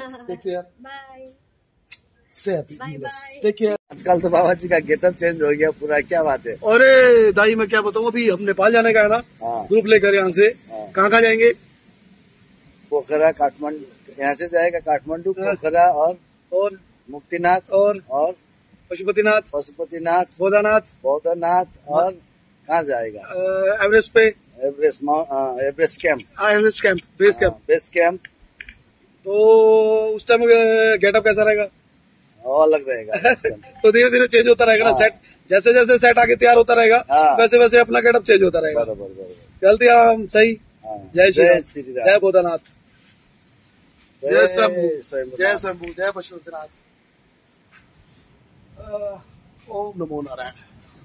Take care, bye, stay happy, bye bye, take care. आजकल तो बाबा जी का गेटअप चेंज हो गया पूरा, क्या बात है। अरे दाई मैं क्या बताऊँ, अभी हम नेपाल जाने का है ना, हाँ। ग्रुप लेकर यहाँ से। हाँ। कहाँ जाएंगे? पोखरा, काठमांडू, यहाँ से जाएगा काठमांडू, पोखरा और मुक्तिनाथ और पशुपतिनाथ, बोधानाथ और कहाँ जाएगा? एवरेस्ट पे, Everest camp, Everest camp, base camp. तो उस टाइम गेटअप कैसा रहेगा? अलग रहेगा। तो धीरे धीरे चेंज होता रहेगा ना सेट, जैसे जैसे सेट आगे तैयार होता रहेगा वैसे वैसे अपना गेटअप चेंज होता रहेगा। गलती हम सही। जय श्री राम, जय बोधानाथ, जय शंभू, जय शंभू, जय पशुपतिनाथ। ओम नमो नारायण।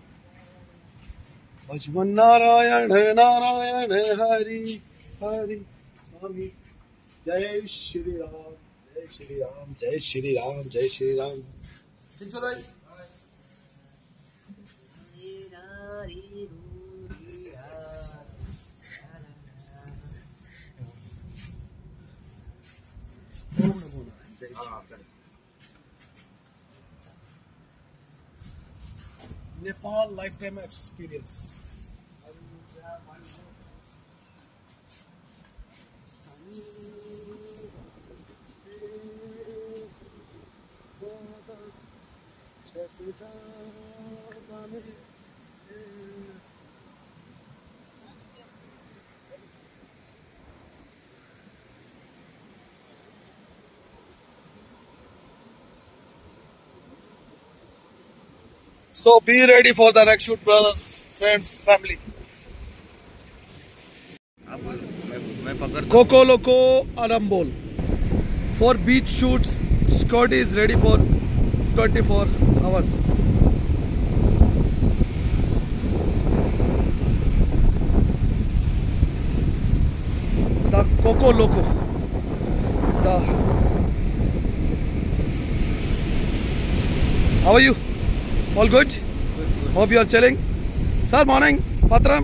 भजमन नारायण नारायण हरि हरि स्वामी। जय श्री राम, जय श्री राम, जय श्री राम, जय श्री राम। ठीक है भाई। Nepal life time experience. So be ready for the next shoot, brothers, friends, family. Coco Loco Arambol. For beach shoots, security is ready for 24 hours. The Coco Loco. How are you? All good? Hope you are chilling. Sir, morning. Patram.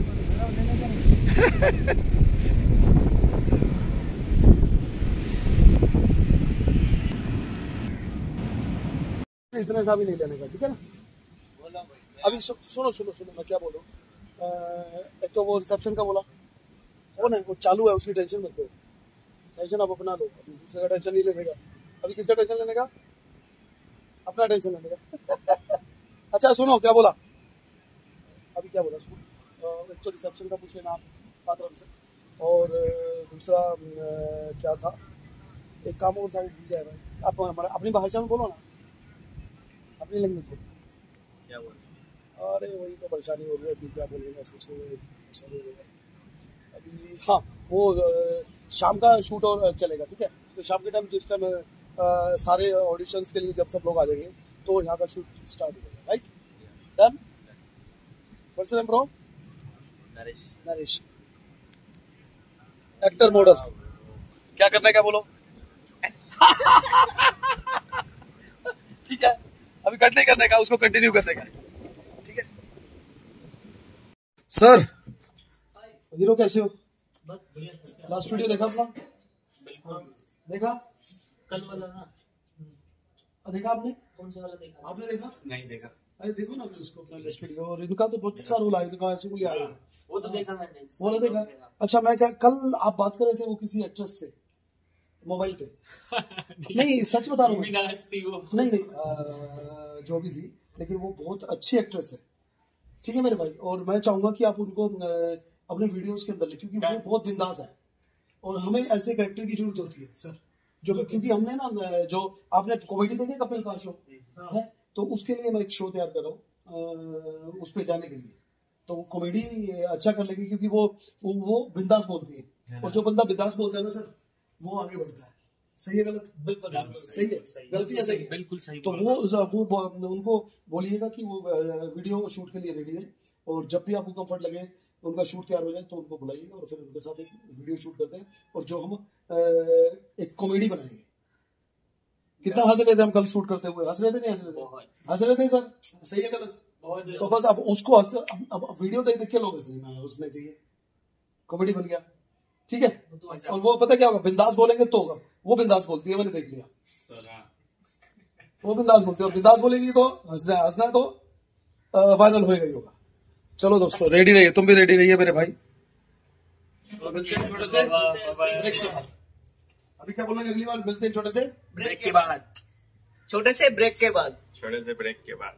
इतने सा भी नहीं लेने का, ठीक है ना? अभी सुनो मैं क्या बोलूँ। एक तो वो रिसेप्शन का बोला, वो नहीं, वो चालू है, उसकी टेंशन मत लो। टेंशन आप अपना लो, अभी दूसरे का टेंशन नहीं लेने का। अभी किसका टेंशन लेने का? अपना टेंशन लेने का। अच्छा सुनो क्या बोला, अभी क्या बोला सुनो। एक तो रिसेप्शन का पूछ लेना आप पात्रम से, और दूसरा क्या था, एक काम और था वो भूल जाए भाई। आप हमारा अपनी भाषा में बोलो ना, अपनी लैंग्वेज में क्या बोल। अरे वही तो परेशानी हो रही है, क्या बोलेगा सोचने। अभी हाँ, वो शाम का शूट और चलेगा, ठीक है? तो शाम के टाइम जिस टाइम सारे ऑडिशंस के लिए जब सब लोग आ जाएंगे तो यहाँ का शूट स्टार्ट हो जाएगा, right? Done? What's your name bro? Naresh. Actor model. क्या करना है, क्या बोलो? ठीक है, अभी कट नहीं करने का, उसको कंटिन्यू करने का, ठीक है? सर हीरो कैसे हो? लास्ट वीडियो देखा अपना? देखा कल वाला ना? देखा आपने? कौन सा वाला देखा? आपने देखा? नहीं देखा। अरे देखो ना उसको अपना लास्ट वीडियो। और इनका तो बहुत अच्छा रोल आया, इनका ऐसे बोलिए आया। वो तो देखा मैंने। वो वाला देखा? अच्छा मैं क्या, कल आप बात कर रहे थे वो किसी एक्ट्रेस से मोबाइल पे। नहीं सच बता रहा हूँ। नहीं जो भी थी, लेकिन वो बहुत अच्छी एक्ट्रेस है, ठीक है मेरे भाई। और मैं चाहूंगा कि आप उनको अपने वीडियोस के अंदर ले, क्योंकि वो बहुत बिंदास है और हमें ऐसे कैरेक्टर की जरूरत होती है सर। जो क्योंकि हमने ना, जो आपने कॉमेडी देखी कपिल का शो है, तो उसके लिए मैं एक शो तैयार कर रहा हूँ उस पे जाने के लिए। तो वो कॉमेडी अच्छा कर लेगी, क्योंकि वो बिंदास बोलती है, और जो बंदा बिंदास बोलता है ना सर, वो आगे बढ़ता है। सही है गलत? बिल्कुल सही है। गलती है सही? बिल्कुल सही। तो वो उनको बोलिएगा कि वो वीडियो शूट के लिए रेडी है, और जब भी आपको कंफर्ट लगे उनका शूट तैयार हो जाए तो उनको बुलाइएगा, और फिर उनके साथ एक वीडियो शूट करते हैं, और जो हम एक कॉमेडी बनाएंगे। कितना हंस रहे थे हम कल शूट करते हुए? हंस रहे थे नहीं हंस रहे थे? हंस रहे थे सर। सही है गलत? तो बस अब उसको अब वीडियो देख के लोग हंसने चाहिए, कॉमेडी बन गया, ठीक है? और वो पता क्या होगा, बिंदास बोलेंगे तो होगा। वो बिंदास बोलती है, मैंने देख लिया। वो बिंदास बोलती है, और बिंदास बोलेगी तो हंसना है तो वायरल होएगा ही होगा। चलो दोस्तों, रेडी रहिए, तुम भी रेडी रहिए मेरे भाई। मिलते हैं छोटे से ब्रेक के बाद। अभी क्या बोलेंगे, अगली बार मिलते हैं छोटे से ब्रेक के बाद। छोटे से ब्रेक के बाद। छोटे से ब्रेक के बाद।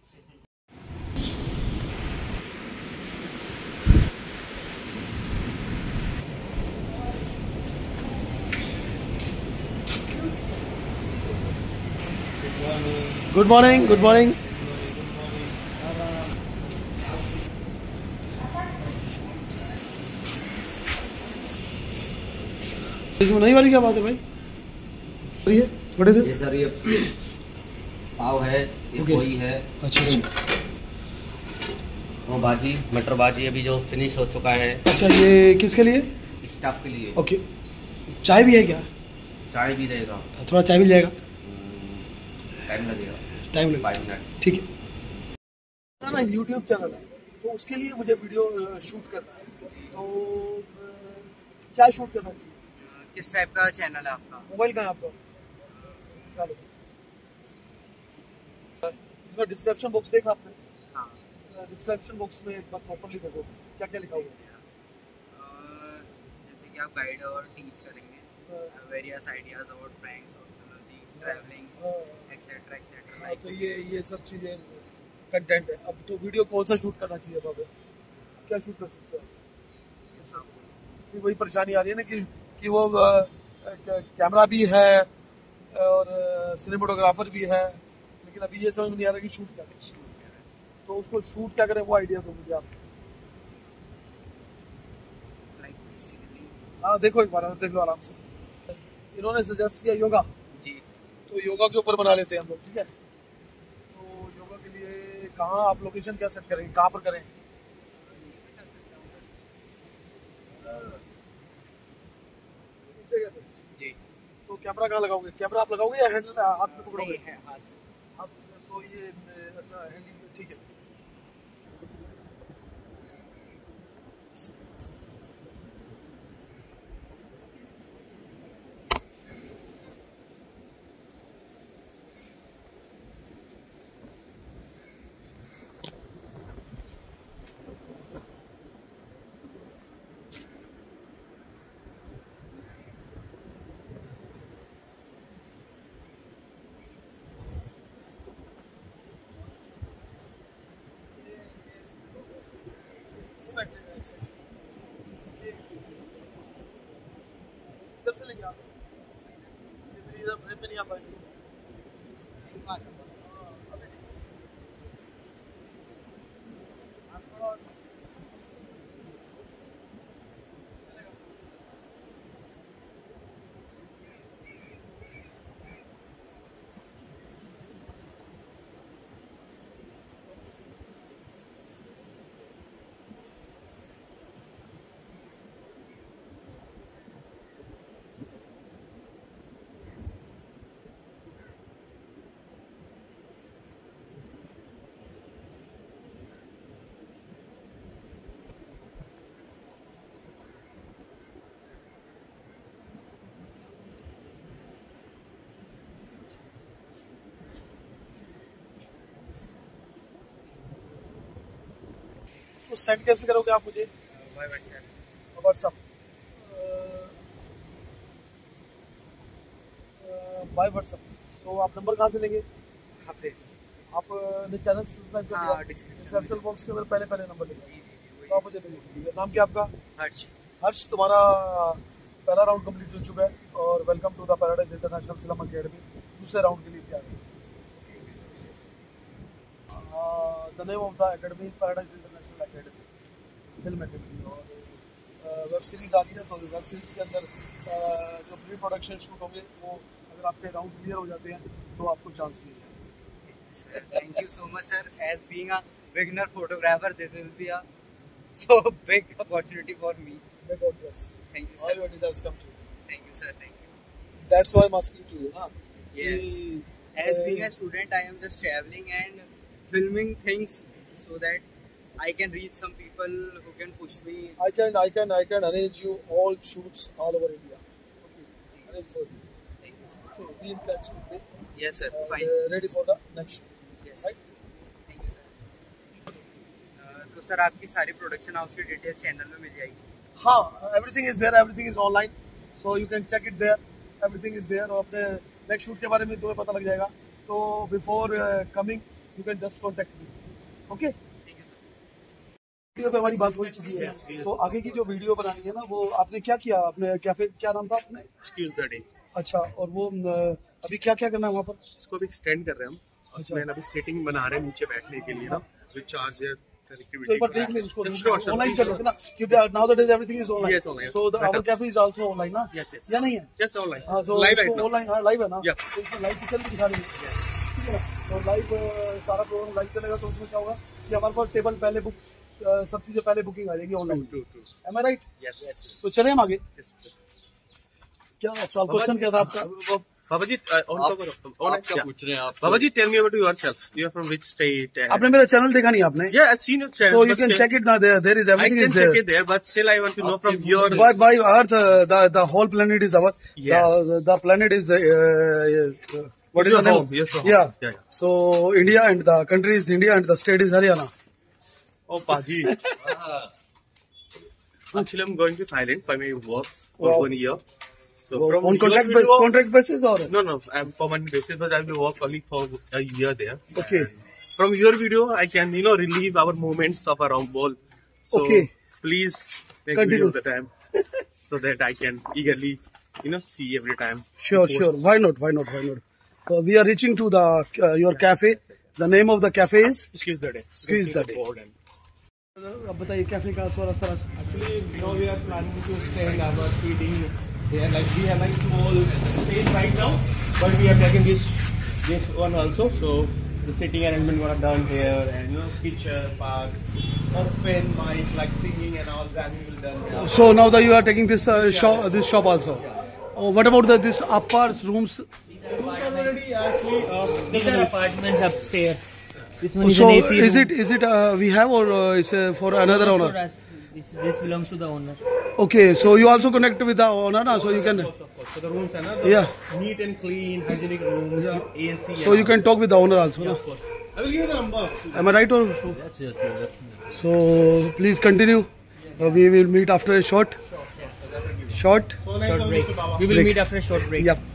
Good morning, good morning. इसमें नहीं वाली क्या बात है भाई? बड़े दिस सर ये पाव है, ये कोई है। अच्छा वो भाजी, मटर भाजी अभी जो फिनिश हो चुका है। अच्छा, ये किसके लिए? स्टाफ के लिए। ओके, चाय भी है क्या? चाय भी रहेगा, थोड़ा चाय मिल जाएगा? टाइम लगेगा, टाइम लगेगा, 5 मिनट। ठीक है ना। यूट्यूब चैनल है तो उसके लिए मुझे वीडियो शूट करना है, तो क्या शूट करना चाहिए? किस टाइप का चैनल है आपका? मोबाइल कहाँ है आपका? इसमें डिस्क्रिप्शन बॉक्स देखा आपने? हाँ। डिस्क्रिप्शन बॉक्स में एक बार प्रॉपर्ली देखो क्या क्या लिखा हुआ है। जैसे कि आप गाइड और टीच करेंगे, various ideas about pranks, sociality, travelling, etcetera etcetera. तो ये सब चीजें कंटेंट है। अब तो वीडियो कौन सा शूट करना चाहिए बाबा? क्या शूट कर सकते हो? वही परेशानी आ रही है ना कि वो कैमरा भी है और सिनेमेटोग्राफर भी है, लेकिन अभी ये समझ में नहीं आ रहा कि शूट क्या करें। तो उसको शूट क्या करें, वो आइडिया दो मुझे आप। हाँ देखो, एक बार देख लो आराम से। इन्होंने सजेस्ट किया योगा जी, तो योगा के ऊपर बना लेते हैं हम लोग, ठीक है? तो योगा के लिए कहाँ आप लोकेशन क्या सेट करेंगे, कहाँ पर करें? जी। तो कैमरा कहाँ लगाओगे? कैमरा आप लगाओगे या हैंडल हाथ में पकड़ोगे? है हाथ। तो ये अच्छा हैंडल, ठीक है। इधर से लेके आओ, इधर फ्रेम में नहीं आ पाएंगे। तो सेंड कैसे करोगे आप मुझे? WhatsApp by WhatsApp. तो आप नंबर कहाँ से लेंगे? आपने चैनल सब्सक्राइब कर दिया? डिस्क्रिप्शन बॉक्स के अंदर पहले नंबर लेंगे, तो आप मुझे भेजिए। नाम क्या आपका? हर्ष। तुम्हारा पहला राउंड कंप्लीट हो चुका है और welcome to the Paradise International film academy. दूसरे राउंड के लिए तैयार है। The name of the academy is Paradise International academy film academy. और वेब सीरीज आ रही है, तो वेब सीरीज के अंदर जो प्री प्रोडक्शन शूट होंगे वो अगर आपके राउंड क्लियर हो जाते हैं तो आपको चांस दिया जाएगा। Thank you so much, sir. As being a beginner photographer, this will be a so big opportunity for me. May God bless. Thank you, All sir. your desires come true. Thank you, sir. Thank you. That's why I'm asking to you, na? Yes. As being a student, I am just traveling and filming things so that I can reach some people who can push me. I can arrange you all shoots all over India. Okay, arrange for you. Okay, be in touch with me. Yes, sir. And, Fine. ready for the next shoot. Yes. Right? Thank you, sir. तो sir आपकी सारी production house की detail channel में मिल जाएगी. हाँ, everything is there, everything is online, so you can check it there. Everything is there. और अपने next shoot के बारे में तुम्हें पता लग जाएगा. तो before coming, you can just contact me. Okay? Thank you, sir. Video पे हमारी बात हो चुकी है. तो आगे की जो वीडियो बनानी है ना, वो आपने क्या किया? आपने कैफे क्या नाम था आपने? Excuse the day. अच्छा, और वो अभी क्या क्या करना है वहाँ पर? इसको अभी एक्सटेंड कर रहे हैं हम. उसमें अभी सेटिंग बना रहे हैं नीचे बैठने के लिए ना, विद चार्जर तो एक कनेक्टिविटी. बार देख लें उसको. ऑनलाइन कर लेते ना, क्योंकि now the days everything is online. Yes, online. So our Better. cafe is also online ना? Yes, yes. या नहीं है? Yes, online. हाँ, so Live right now. Online, हाँ लाइव है ना? Yeah. तो इसमें लाइव पिक्चर भी दिखा रही है. ठीक है ना? तो लाइव सारा प्रोग्राम लाइव चलेगा, तो उसमें क्या होगा कि हमारे पास टेबल पहले बुक, सब चीजें पहले बुकिंग आ जाएगी online. True. Am I right? Yes. तो चले हम आगे. Yes. क्या सवाल क्वेश्चन क्या था आपका? Baba ji, पूछ रहे हैं आप. Baba ji, tell me about yourself. You are from which state? आपने मेरा चैनल देखा नहीं आपने? Yeah, I've seen your channel. So you can check it now. There is I everything can is there. check it there, but still I want to know from your. But by Earth, the whole planet is our. Yes. The planet is what is your the name? home. Yes, your home. Yeah. Yeah. So India and the country is India and the state is Haryana. Oh, Paji. Actually, I'm going to Thailand for my work for Wow. 1 year. So On from contract, your video, contract basis or? No, I'm permanent basis, but I will work only for a year there. Okay. From your video, I can, relieve our moments of our own ball. So Okay. please make Continue. video of the time so that I can eagerly, see every time. Sure. Why not? So we are reaching to the your cafe. The name of the cafe is? Excuse the day. Squeeze the day. Board and- अब बताइए cafe का थोड़ा सा. Actually, now we are planning to extend our feeding here. Like we have a small space right now, but we are taking this one also. So the sitting arrangement gonna done here, and kitchen, park, open mic like singing and all that we will done here. So now that you are taking this shop also. Oh, what about this upper rooms? Already actually these are apartments upstairs. This one is So an AC is room. it we have or is for another For owner? us. This belongs to the owner. Okay, so you also connect with the owner, na? So you can. Of course. So the rooms are not Yeah. neat and clean, hygienic rooms, Yeah. with AC. So you can talk with the owner also, Yeah, na? of course. I will give you the number. Am I right or? Yes. So please continue. We will meet after a short. Short break. We will Break. meet after a short break. Yep.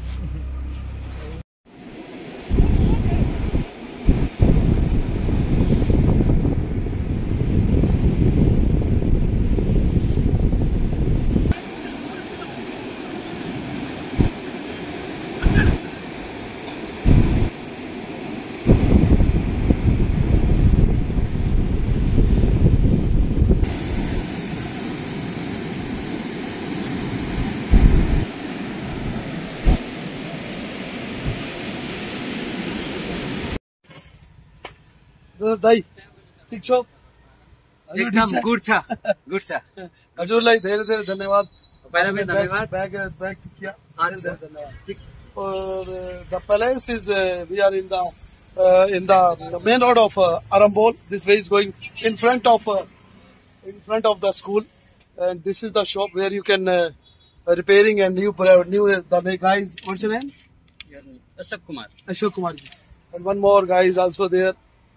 दाई ठीक छो एकदम good छ हजुरलाई धेरै धेरै धन्यवाद पहिला पनि धन्यवाद बैग किया अच्छा धन्यवाद और the palace is we are in the main road of Arambol. This way is going in front of the school, and this is the shop where you can repairing and new the guys. What's your name? Ashok Kumar ji. And one more guy is also there.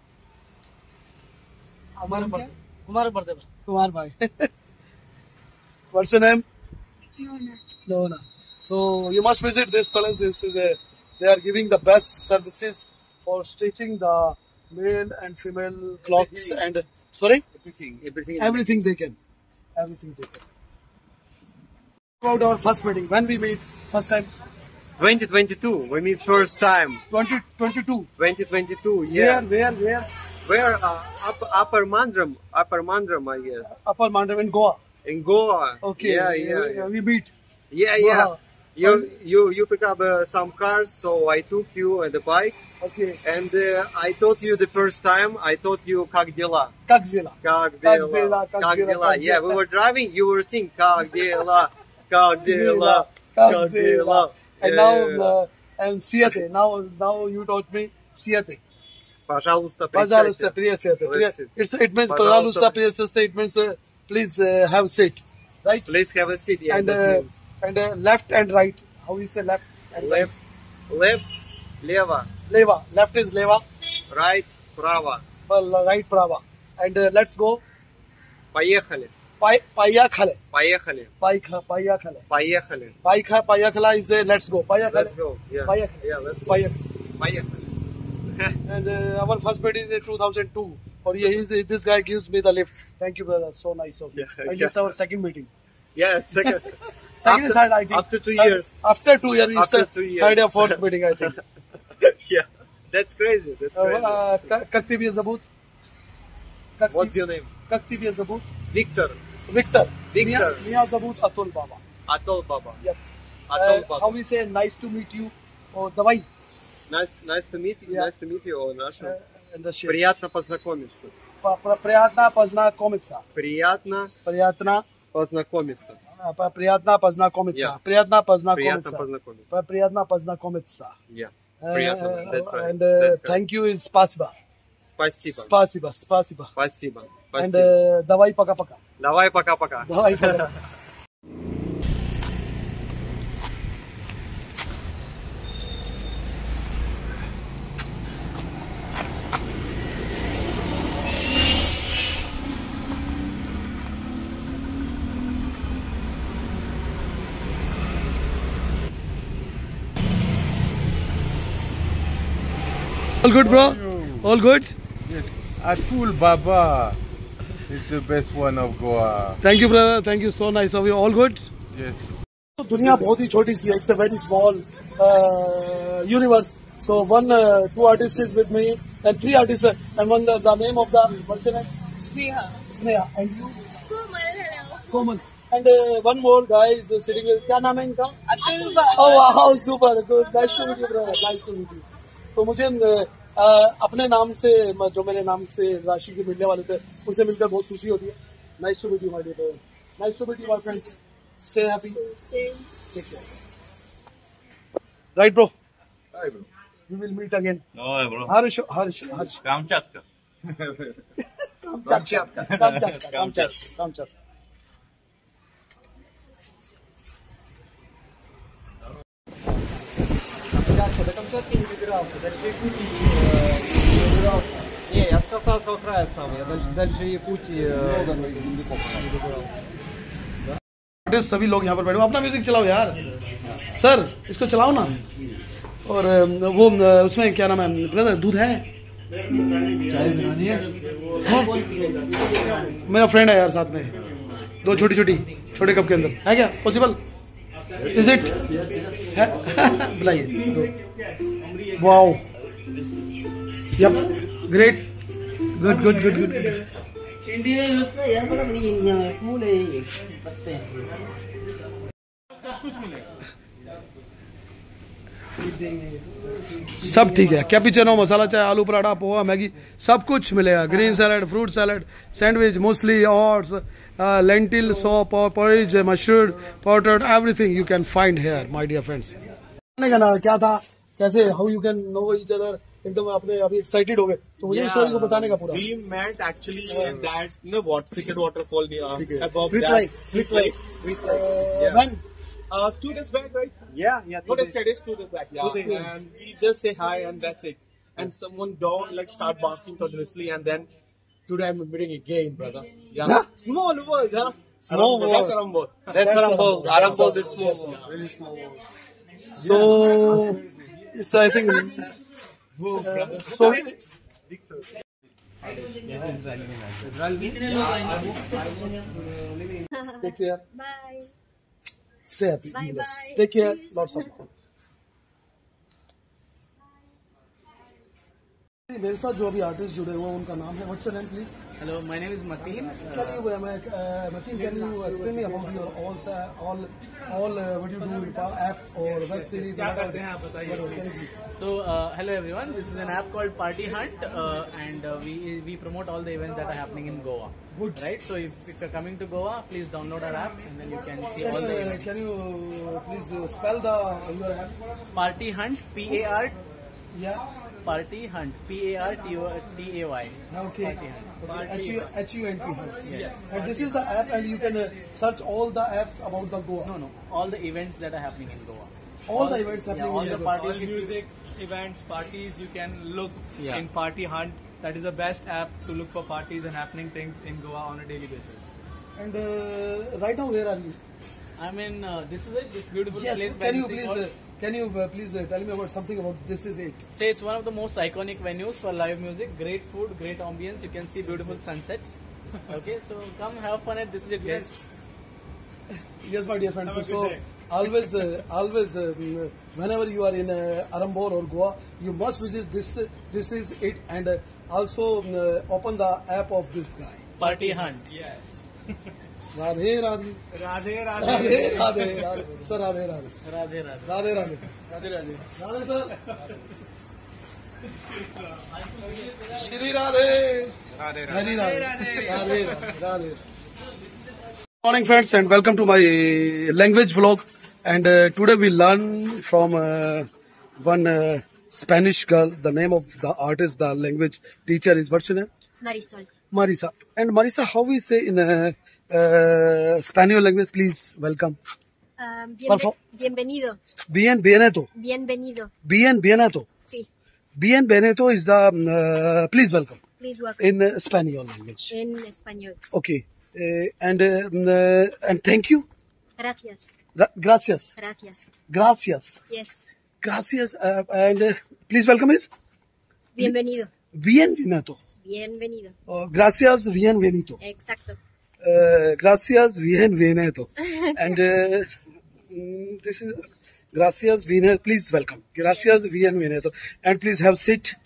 Kumar bhai. What's your name? Lona. So you must visit this palace. They are giving the best services for stitching the male and female clothes and sorry, everything they can. About our first meeting, when we meet first time, 2022, we meet first time. 2022. 2022, yeah. Where? Upper Mandram, I guess. Upper Mandram in Goa. In Goa. Okay. Yeah. We meet. Yeah. Wow. You pick up some cars, so I took you on the bike. Okay. And I told you the first time, I told you как дела. Как дела? Как дела. Yeah, we were driving, you were singing как дела. And now and siete. Now you taught me siete. Пожалуйста, Пожалуйста, приятель. It means пожалуйста, приятель. It means please have seat, right? Please have a seat. Yeah, And left and right. How you say left and right? left Left, leva. Leva. Left is leva. Right, prava. Right prava. And let's go. Поехали. Payakhale. Поехали. Payakhale. Поехали. Payakhala is let's go. Payakhale. Let's go. Yeah. Payakhale. Yeah, let's go. Payakhale. Поехали. And our first meeting is 2002. Or this guy gives me the lift. Thank you, brother. So nice of you. Yeah, And yeah. it's our second meeting. Yeah, second. Second is third, I think. After 2 years. After 2 years, it's After 2 years. third or fourth meeting, I think. Yeah. That's crazy. That's crazy. Kaktibiya Zabut. What's your name? Kaktibiya Zabut. Victor. Victor. Victor. Mia Zabut Atul Baba. Atul Baba. Yes. Atul Baba. How we say nice to meet you? Or Davai. Nice to meet you. Yeah. Nice to meet you, all Russian. And the shit. Приятно познакомиться. Приятно познакомиться. Приятно Приятно. познакомиться. Приятно познакомиться. Yeah. Приятно Приятно познакомиться. познакомиться. Приятно познакомиться. Yeah. Приятно. That's right. And That's correct. thank you is spasiba. Спасибо. Spasiba. Spasiba. Спасибо. And Спасибо. давай пока-пока. Давай пока-пока. Давай пока. All good, bro? All good? Yes. Atul Baba is the best one of Goa. Thank you, brother. Thank you. So nice of you. All good? Yes. दुनिया बहुत ही छोटी सी है. It's a very small universe. So two artists is with me and 3 artists and one the name of the what's your name? Sneha. And you? Komal. And one more guy is sitting with. क्या नाम है इनका? Atul Baba. Oh wow, super good. Nice to meet you, brother. Nice to meet you. तो मुझे अपने नाम से जो मेरे नाम से राशि के मिलने वाले थे उनसे मिलकर बहुत खुशी होती है. Nice to meet you, my dear brother. Nice to meet you, my friends. Stay happy. Take care. Right, bro? Hi, bro. We will meet again. No, bro. Harsh. Kamchatka. Kamchatka. Не, я с Кавказского края сам. Я дальше Якутии. Artist सभी लोग यहाँ पर बैठो. अपना music चलाओ यार. Sir इसको चलाओ ना. और वो उसमें क्या नाम है ब्रदर? दूध है? चाय बनानी है? मेरा फ्रेंड है यार साथ में. 2 छोटे कप के अंदर है क्या? पॉसिबल? Is it? बुलाइए. 2. वाओ. यप. ग्रेट. गुड. सब ठीक है. कैपुचिनो, मसाला चाय, आलू पराठा, पोहा, मैगी सब कुछ मिलेगा. Green salad, fruit salad, sandwich, muesli, oats, lentil soup or porridge, mustard, powdered, everything you can find here, my dear friends. क्या था? कैसे? How you can know each other? एकदम आपने अभी एक्साइटेड हो गए तो मुझे स्टोरी को बताने का पूरा. We met actually in that what Secret Waterfall above Fleet that. Lake. Yeah. When? 2 days back, right? Yeah. Not yesterday, 2 days back. Yeah. And we just say hi and that's it. And someone dog start barking continuously and then today I'm meeting again, brother. Yeah. Small world, huh? Small world. That's Arambol. That's Arambol. Arambol is small. Yeah. Really small. So it's I think. So take care. Bye. Stay happy. Bye Be blessed. bye. Take care. Please. Lots of love. मेरे साथ जो अभी artist जुड़े हुए हैं उनका नाम है. What's your name, please? Hello, my name is Mateen. Mateen, can you explain me about your all what you do in app or web series? So, hello everyone. This is an app called Party Hunt, and we promote all the events that are happening in Goa. Good. Right. So, if you're coming to Goa, please download our app, and then you can see all the events. Can you please spell your app? Party Hunt, PAR. Yeah. Party Hunt, PARTAY. Okay. Party Hunt. HUNT. Yes. And this is the app, and you can search all the apps about the Goa. No, all the events that are happening in Goa. all the events happening all in the Goa. parties. All music, events, parties, you can look Yeah. in Party Hunt. That is the best app to look for parties and happening things in Goa on a daily basis. And right now, where are you? I mean, this is it. This beautiful Yes, place. by can the you sea please called- please tell me about something about This Is It? Say it's one of the most iconic venues for live music. Great food, great ambience. You can see beautiful sunsets. Okay, so come have fun at This Is It, guys. Yes, my dear friends. Have a So, good day. always, whenever you are in Arambor or Goa, you must visit This Is It, and also open the app of this guy. Party Hunt. Yes. Radhe Radhe. Radhe Radhe Radhe Radhe. Sir, Radhe Radhe. Radhe Radhe. Radhe Radhe. Radhe Radhe. Radhe sir. Shri Radhe. Radhe Radhe. Radhe Radhe. Morning friends, and welcome to my language vlog. And today we learn from one Spanish girl. The name of the artist, the language teacher is, what's your name? Marisol. Marisa. And Marisa, how we say in Spanish language, please welcome. Bienvenido. Bienvenido. Bienvenido. Bienvenido. Sí. Bienvenido is the please welcome Please welcome. in Spanish language. En español. Okay. And thank you. Gracias. Gracias. Gracias. Gracias. Yes. Gracias. And please welcome is Bienvenido. bienvenido. Bienvenido. Gracias, bienvenido. Exacto. Gracias, bienvenido. And this is gracias, bienvenido. Please welcome. Gracias, bienvenido. And please have seat.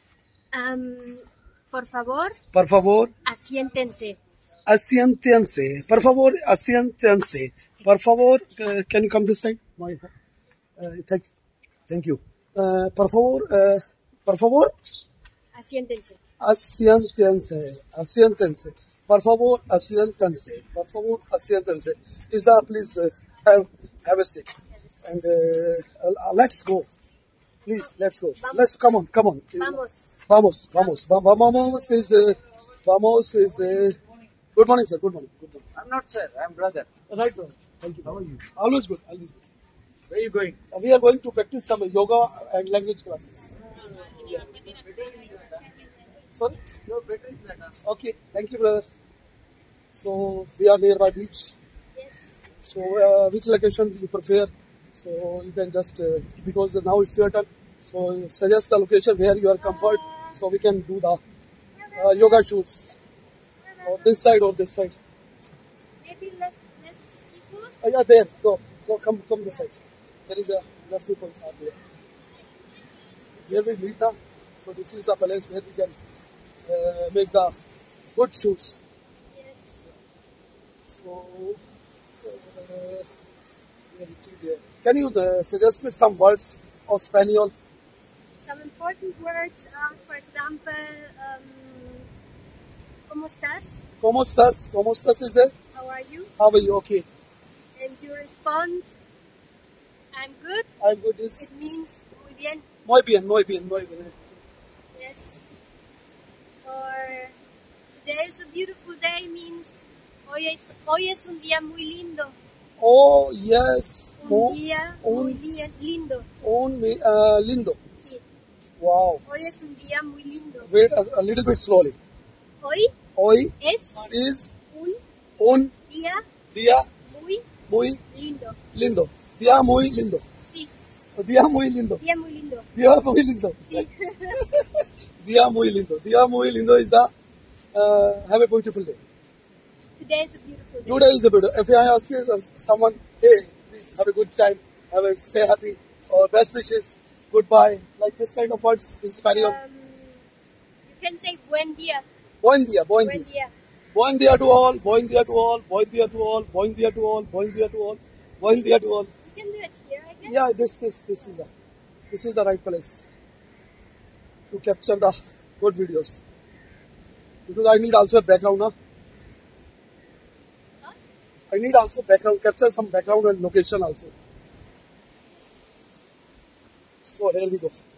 Por favor, Por favor, asiéntense. asiéntense. Por favor, asiéntense. Por favor, can you come this side? Thank you. Por favor, Asiéntense. asiéntense. Asiéntense. Por favor, asiéntense. Por favor, asiéntense. Is that please have a seat. And let's go. Please, let's go. Vamos. Let's come on. Vamos. Vamos. Vamos is good morning, sir. Good morning. I'm not sir, I'm brother. Right, brother. Thank you. How are you? Always good. Where are you going? We are going to practice some yoga and language classes. Yeah. Sorry? Your better is better. Okay. Thank you, brother. So we are nearby beach. Yes. So which location you prefer? So you can just because now it's your turn. So suggest the location where you are comfort. So we can do the yoga shoots. Or this side or this side. Maybe less people. Yeah, there. Go. Come this side. There is a less people are there. Here we meet now. So this is the place where we can make the good shoots. Yes. So we are reaching there. Can you suggest me some words of Spanish? Some important words are, for example, ¿Cómo estás? ¿Cómo estás? ¿Cómo estás is it? How are you? How are you? Okay. And you respond, I'm good. I'm good. Is It means muy bien. muy bien. Yes. Or today is a beautiful day means hoy es un día muy lindo. Oh yes. Un día muy lindo. Lindo. Sí. Wow. Hoy es un día muy lindo. Wait a little bit slowly. Hoy is un día muy lindo. lindo. Día muy lindo. Sí. Día muy lindo. Día muy lindo. Día muy lindo. Sí. Día muy lindo. Día muy lindo is the have a beautiful day. Today is a beautiful day. Today is a beautiful. If I ask you someone, hey, please have a good time, stay happy, or best wishes, goodbye, like this kind of words in Spanish. You can say buen día. Buen día, buen Buen día. día. Buen día to all, buen día to all, buen día to all, buen día to all, buen día to all, buen día to all. You can do it here, I guess. Yeah, this is the right place to capture the good videos. Because I need also a background now. I need also background, capture some background and location also. So here we go.